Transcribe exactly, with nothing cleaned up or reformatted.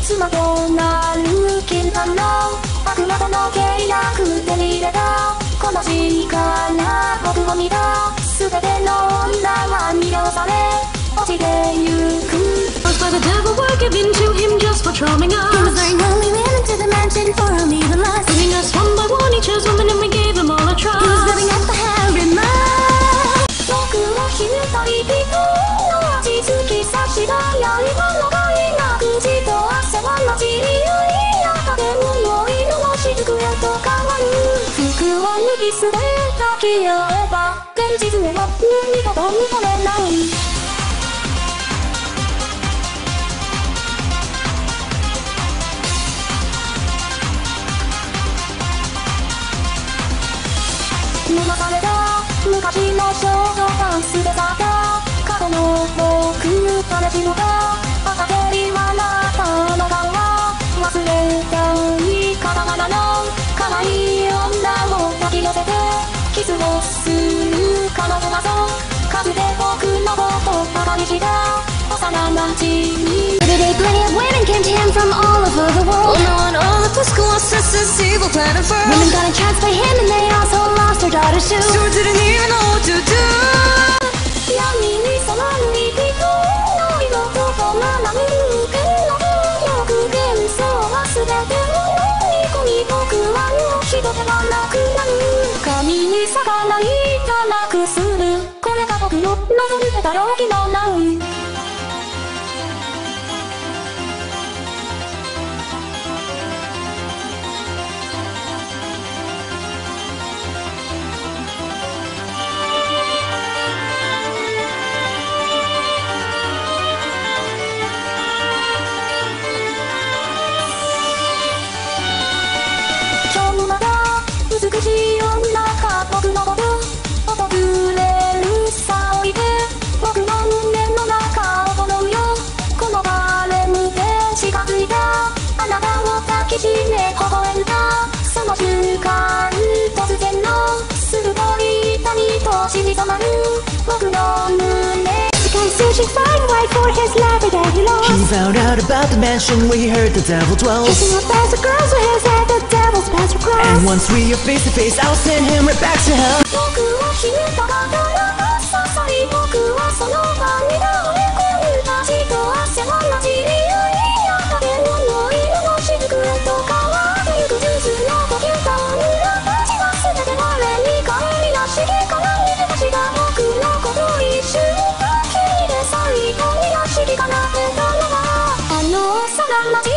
妻となる禁断の悪魔との契約手に入れたこの時から僕を見た全ての女は魅了され落ちてゆく Caused by the devil we're giving to him just for charming us. He was very lonely, we went to the mansion for a meal lust. Bringing us one by one each as women and we gave him all a trust. He was living at the harem. 僕をひとり人の味付きさしたやり場のないな口と汗は混じり合いや建物色の雫へと変わる服を脱ぎ捨て抱き合えば現実へは二度と認めない流された昔の少女が捨て去った過去の僕彼氏のが朝蹴りはなったのが忘れたい片仮名の可愛い女を抱き寄せてキスをする彼女がそうかつて僕のことをバカにした幼なじみ Every day plenty of women came to him from all over the world. Well, now and all the fiscal assistants evil planet first. Women got entranced by him and they also lost their daughters too. Sure didn't even know what to do. 闇に染まる人の色と止まらぬけの欲幻想は全てを飲み込み僕はもう人ではなくなる神に逆らいたなくするこれが僕の望んでた容器のない美しい女が僕のこと訪れるさおいで僕の胸の中を踊るよこのバレムで近づいたあなたを抱きしめ微笑んだその瞬間突然の鋭い痛みと染み染まる僕の胸 Searching far and wide for his lover that he lost. He found out about the mansion where he heard the devil dwells. Kissing up past the girls with his head, the devil's paths were crossed. And once we are face to face, I'll send him right back to hell. 僕を知った方がささい僕はその場に倒れ込む足と汗は混じり合いや建物色の雫へと変わってゆく数珠の呼吸と女たちは全て我に帰りなしげから見てたちが僕のこと一瞬だけで最後になしぎかなってたのがあの幼なじ